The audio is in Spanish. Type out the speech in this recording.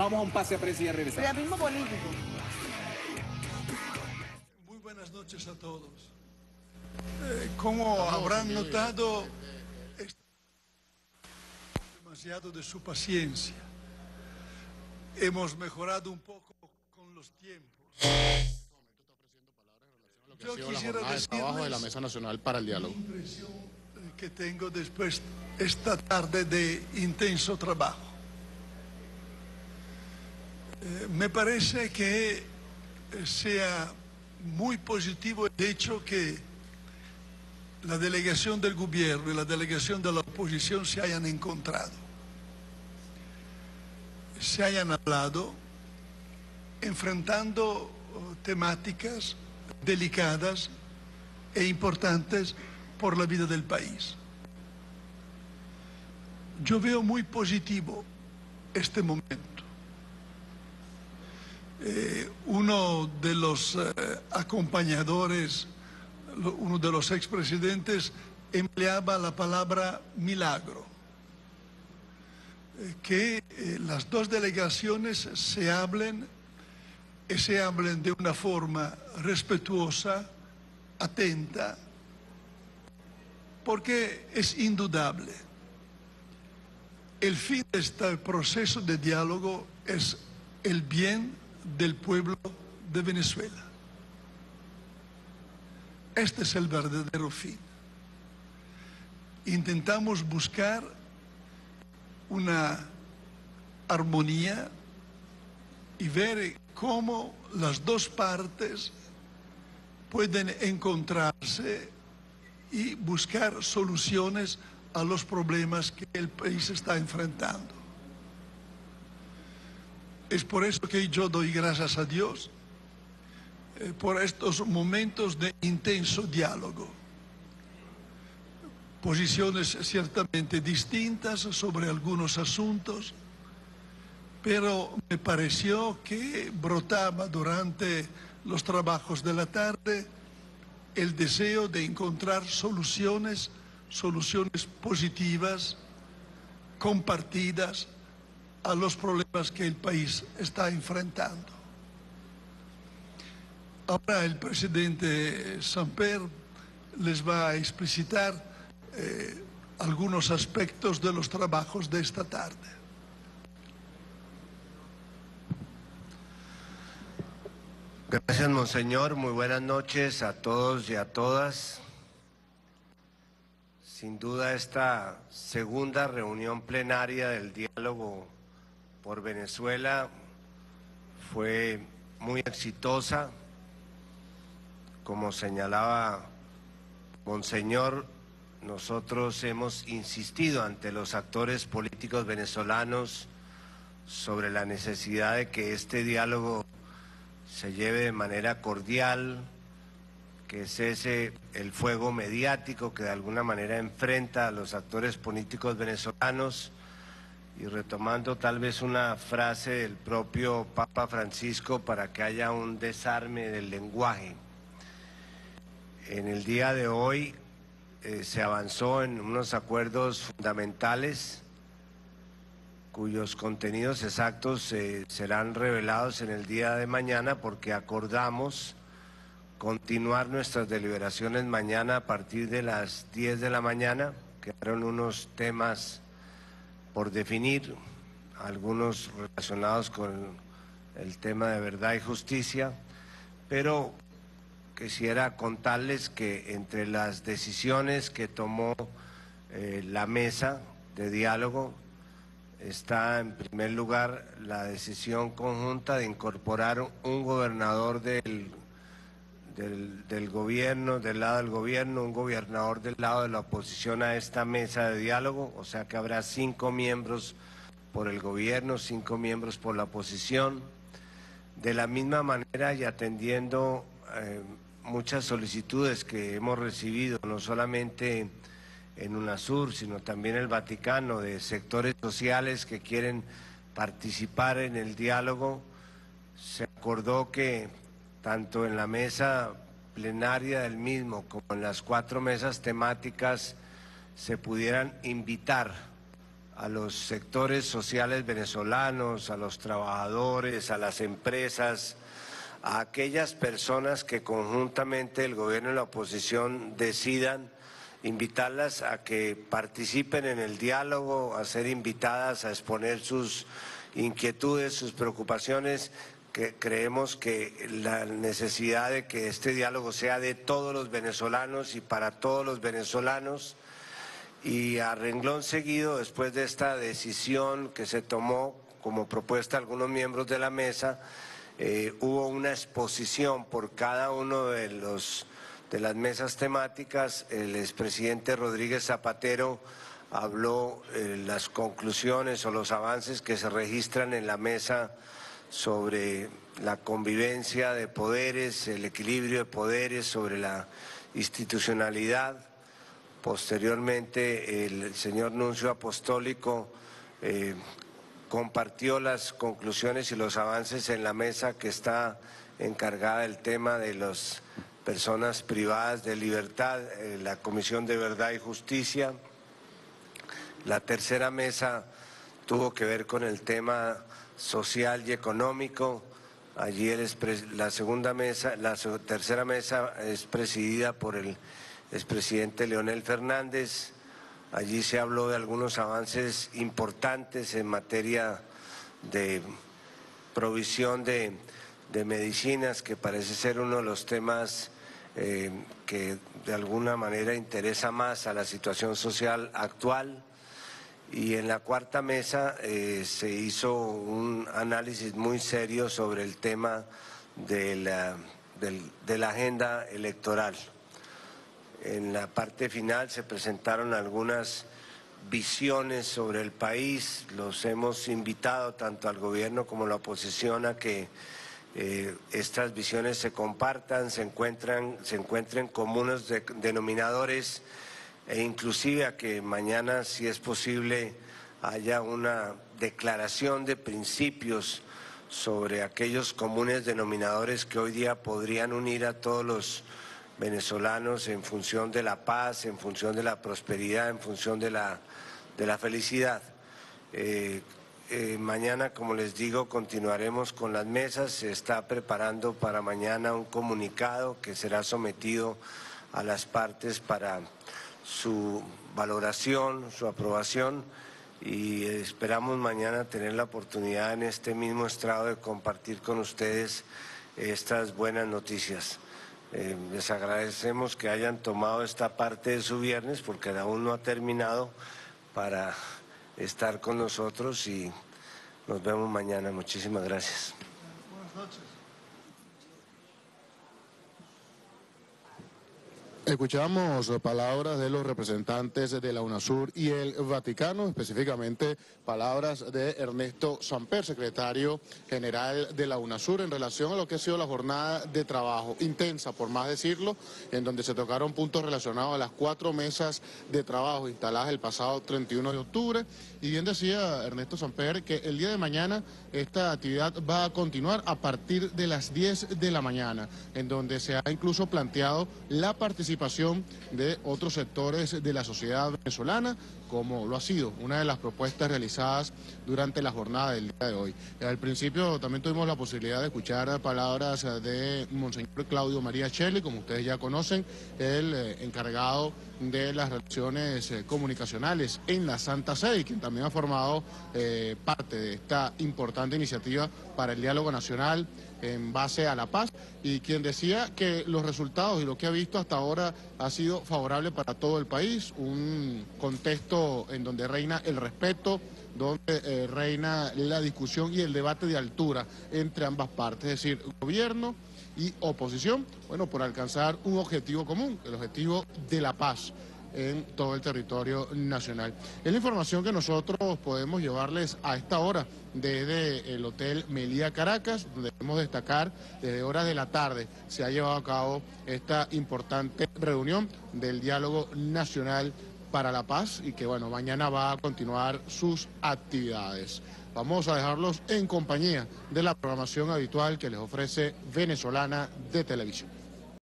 Vamos a un pase a prensa y ya regresamos. Realismo político. Muy buenas noches a todos. Como habrán notado, demasiado de su paciencia. Hemos mejorado un poco con los tiempos. Yo quisiera decirles trabajo de la Mesa Nacional para el Diálogo. la impresión que tengo después esta tarde de intenso trabajo. Me parece que sea muy positivo el hecho que la delegación del gobierno y la delegación de la oposición se hayan encontrado, se hayan hablado, enfrentando temáticas delicadas e importantes por la vida del país. Yo veo muy positivo este momento. Uno de los acompañadores, uno de los expresidentes, empleaba la palabra milagro. Que las dos delegaciones se hablen de una forma respetuosa, atenta, porque es indudable. El fin de este proceso de diálogo es el bien del pueblo de Venezuela. Este es el verdadero fin. Intentamos buscar una armonía y ver cómo las dos partes pueden encontrarse y buscar soluciones a los problemas que el país está enfrentando. Es por eso que yo doy gracias a Dios por estos momentos de intenso diálogo. Posiciones ciertamente distintas sobre algunos asuntos, pero me pareció que brotaba durante los trabajos de la tarde el deseo de encontrar soluciones positivas, compartidas a los problemas que el país está enfrentando. Ahora el presidente Samper les va a explicitar algunos aspectos de los trabajos de esta tarde. Gracias, Monseñor. Muy buenas noches a todos y a todas. Sin duda, esta segunda reunión plenaria del diálogo por Venezuela fue muy exitosa. Como señalaba Monseñor, nosotros hemos insistido ante los actores políticos venezolanos sobre la necesidad de que este diálogo se lleve de manera cordial, que cese el fuego mediático que de alguna manera enfrenta a los actores políticos venezolanos, y retomando tal vez una frase del propio Papa Francisco, para que haya un desarme del lenguaje. En el día de hoy se avanzó en unos acuerdos fundamentales cuyos contenidos exactos serán revelados en el día de mañana, porque acordamos continuar nuestras deliberaciones mañana a partir de las 10 de la mañana. Quedaron unos temas por definir, algunos relacionados con el tema de verdad y justicia, pero quisiera contarles que entre las decisiones que tomó la mesa de diálogo está en primer lugar la decisión conjunta de incorporar un gobernador del gobierno, del lado del gobierno, un gobernador del lado de la oposición a esta mesa de diálogo, o sea que habrá 5 miembros por el gobierno, 5 miembros por la oposición. De la misma manera, y atendiendo muchas solicitudes que hemos recibido, no solamente en UNASUR, sino también el Vaticano, de sectores sociales que quieren participar en el diálogo, se acordó que tanto en la mesa plenaria del mismo como en las 4 mesas temáticas se pudieran invitar a los sectores sociales venezolanos, a los trabajadores, a las empresas, a aquellas personas que conjuntamente el gobierno y la oposición decidan, invitarlas a que participen en el diálogo, a ser invitadas a exponer sus inquietudes, sus preocupaciones, que creemos que la necesidad de que este diálogo sea de todos los venezolanos y para todos los venezolanos. Y a renglón seguido, después de esta decisión que se tomó como propuesta de algunos miembros de la mesa, hubo una exposición por cada uno de las mesas temáticas. El expresidente Rodríguez Zapatero habló las conclusiones o los avances que se registran en la mesa sobre la convivencia de poderes, el equilibrio de poderes, sobre la institucionalidad. Posteriormente, el señor nuncio apostólico compartió las conclusiones y los avances en la mesa que está encargada del tema de las personas privadas de libertad, la Comisión de Verdad y Justicia. La tercera mesa tuvo que ver con el tema social y económico. Allí la tercera mesa es presidida por el expresidente Leonel Fernández. Allí se habló de algunos avances importantes en materia de provisión de medicinas, que parece ser uno de los temas que de alguna manera interesa más a la situación social actual. Y en la cuarta mesa se hizo un análisis muy serio sobre el tema de la agenda electoral. En la parte final se presentaron algunas visiones sobre el país. Los hemos invitado tanto al gobierno como a la oposición a que estas visiones se compartan, se encuentren comunes denominadores, e inclusive a que mañana, si es posible, haya una declaración de principios sobre aquellos comunes denominadores que hoy día podrían unir a todos los venezolanos en función de la paz, en función de la prosperidad, en función de la felicidad. Mañana, como les digo, continuaremos con las mesas. Se está preparando para mañana un comunicado que será sometido a las partes para su valoración, su aprobación, y esperamos mañana tener la oportunidad en este mismo estrado de compartir con ustedes estas buenas noticias. Les agradecemos que hayan tomado esta parte de su viernes, porque aún no ha terminado, para estar con nosotros, y nos vemos mañana. Muchísimas gracias. Buenas noches. Escuchamos palabras de los representantes de la UNASUR y el Vaticano, específicamente palabras de Ernesto Samper, secretario general de la UNASUR, en relación a lo que ha sido la jornada de trabajo intensa, por más decirlo, en donde se tocaron puntos relacionados a las 4 mesas de trabajo instaladas el pasado 31 de octubre. Y bien decía Ernesto Samper que el día de mañana esta actividad va a continuar a partir de las 10 de la mañana, en donde se ha incluso planteado la participación de otros sectores de la sociedad venezolana, como lo ha sido una de las propuestas realizadas durante la jornada del día de hoy. Al principio también tuvimos la posibilidad de escuchar palabras de Monseñor Claudio María Shelley, como ustedes ya conocen, el encargado de las relaciones comunicacionales en la Santa Sede, quien también ha formado parte de esta importante iniciativa para el diálogo nacional en base a la paz, y quien decía que los resultados y lo que ha visto hasta ahora ha sido favorable para todo el país, un contexto en donde reina el respeto, donde reina la discusión y el debate de altura entre ambas partes, es decir, gobierno y oposición, bueno, por alcanzar un objetivo común, el objetivo de la paz en todo el territorio nacional. Es la información que nosotros podemos llevarles a esta hora desde el Hotel Meliá Caracas, donde debemos destacar desde horas de la tarde se ha llevado a cabo esta importante reunión del Diálogo Nacional para la Paz, y que bueno, mañana va a continuar sus actividades. Vamos a dejarlos en compañía de la programación habitual que les ofrece Venezolana de Televisión.